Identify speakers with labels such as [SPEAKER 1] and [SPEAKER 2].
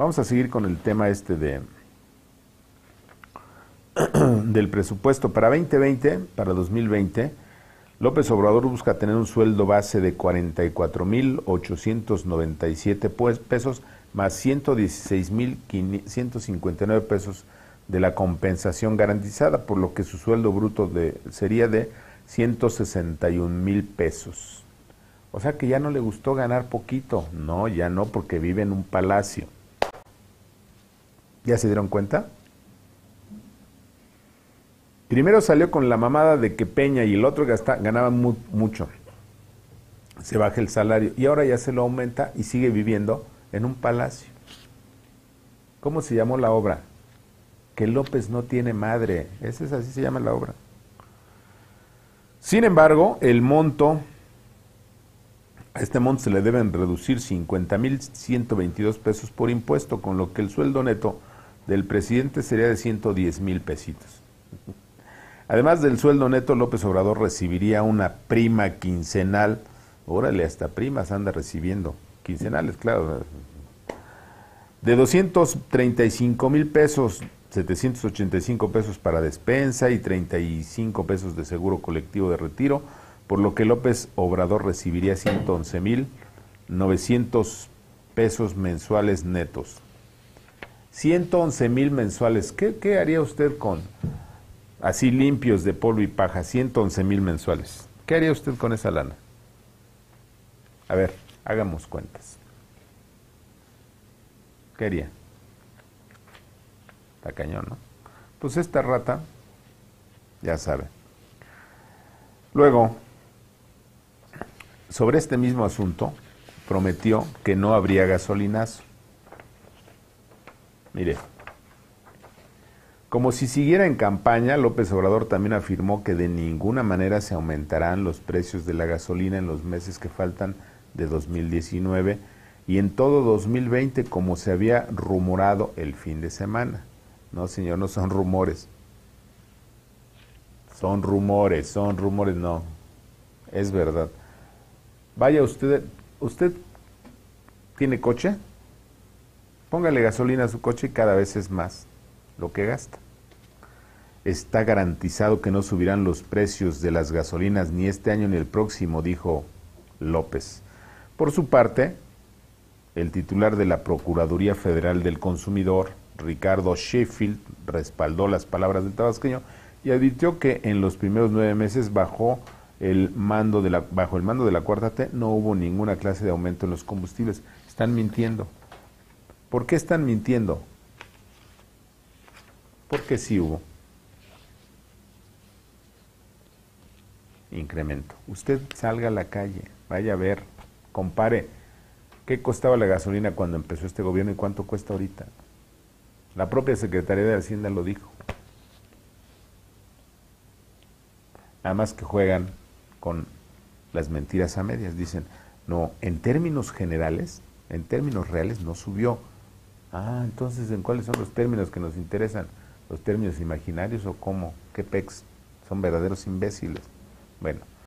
[SPEAKER 1] Vamos a seguir con el tema del presupuesto para 2020, para 2020. López Obrador busca tener un sueldo base de 44,897 pesos más 116,159 pesos de la compensación garantizada, por lo que su sueldo bruto sería de 161,000 pesos. O sea que ya no le gustó ganar poquito. No, ya no, porque vive en un palacio. ¿Ya se dieron cuenta? Primero salió con la mamada de que Peña y el otro ganaban mucho. Se baja el salario y ahora ya se lo aumenta y sigue viviendo en un palacio. ¿Cómo se llamó la obra? Que López no tiene madre. Así se llama la obra. Sin embargo, a este monto se le deben reducir 50,122 pesos por impuesto, con lo que el sueldo neto del presidente sería de 110,000 pesitos. Además del sueldo neto, López Obrador recibiría una prima quincenal. Órale, hasta primas anda recibiendo. Quincenales, claro. De 235,000 pesos, 785 pesos para despensa y 35 pesos de seguro colectivo de retiro, por lo que López Obrador recibiría 111,900 pesos mensuales netos. 111,000 mensuales. ¿Qué haría usted con así limpios de polvo y paja? 111,000 mensuales. ¿Qué haría usted con esa lana? A ver, hagamos cuentas. ¿Qué haría? Está cañón, ¿no? Pues esta rata, ya sabe. Luego, sobre este mismo asunto, prometió que no habría gasolinazo. Mire, como si siguiera en campaña, López Obrador también afirmó que de ninguna manera se aumentarán los precios de la gasolina en los meses que faltan de 2019 y en todo 2020, como se había rumorado el fin de semana. No, señor, no son rumores. Son rumores, no. Es verdad. Vaya usted ¿tiene coche? Póngale gasolina a su coche y cada vez es más lo que gasta. Está garantizado que no subirán los precios de las gasolinas ni este año ni el próximo, dijo López. Por su parte, el titular de la Procuraduría Federal del Consumidor, Ricardo Sheffield, respaldó las palabras del tabasqueño y advirtió que en los primeros 9 meses bajo el mando de la 4T no hubo ninguna clase de aumento en los combustibles. Están mintiendo. ¿Por qué están mintiendo? Porque sí hubo incremento. Usted salga a la calle, vaya a ver, compare qué costaba la gasolina cuando empezó este gobierno y cuánto cuesta ahorita. La propia Secretaría de Hacienda lo dijo. Nada más que juegan con las mentiras a medias. Dicen, no, en términos generales, en términos reales no subió. Ah, entonces, ¿en cuáles son los términos que nos interesan? ¿Los términos imaginarios o cómo? ¿Qué pex? Son verdaderos imbéciles. Bueno,